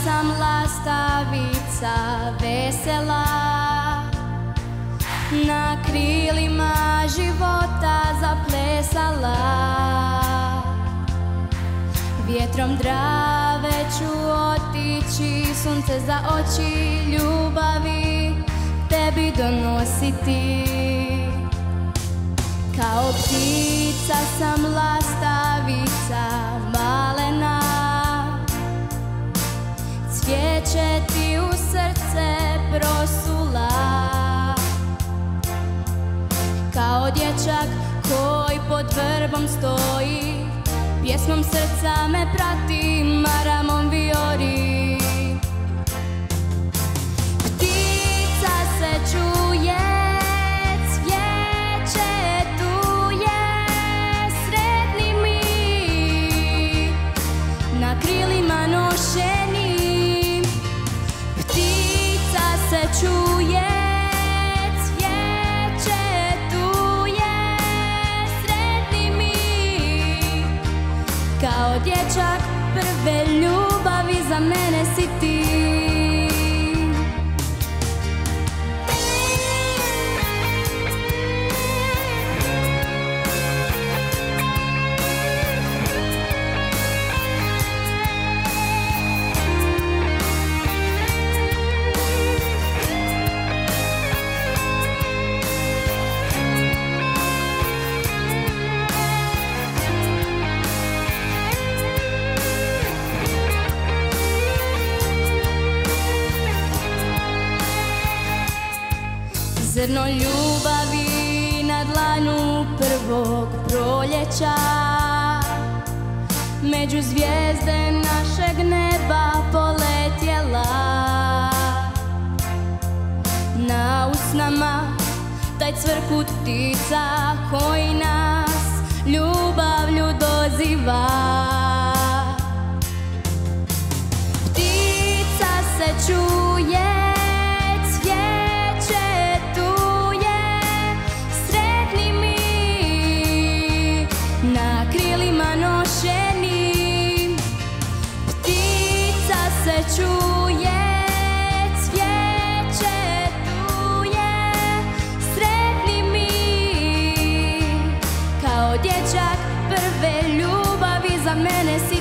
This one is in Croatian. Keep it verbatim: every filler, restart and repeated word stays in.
sam lastavica vesela, na krilima života zaplesala. Vjetrom Drave ću otići, sunce za oči ljubavi tebi donositi. Kao ptica sam lastavica malena, cvijeće ti u srce prosula. Kao dječak koji pod vrbom stoji, pjesmom srca me prati, maramom vijori. Ptica se čuje, cvijeće tu je, sretni mi, na krilima nošeni. Ptica se čuje, cvijeće tu je, sretni mi, kao dječak prve ljubavi za mene si ti. Zrno ljubavi na dlanu prvog proljeća, među zvijezde našeg neba poletjela. Na usnama taj cvrkut ptica koji nas ljubavlju doziva. Ptica se čuje, na krilima nošeni. Ptica se čuje, cvijeće tu je, sretni mi, kao dječak prve ljubavi za mene si